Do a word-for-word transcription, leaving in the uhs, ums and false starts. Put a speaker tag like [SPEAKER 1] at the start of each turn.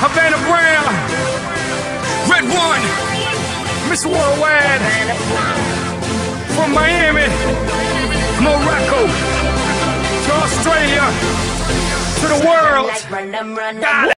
[SPEAKER 1] Havana Brown, Red One, Miss Worldwide, from Miami, Morocco, to Australia, to the world. God.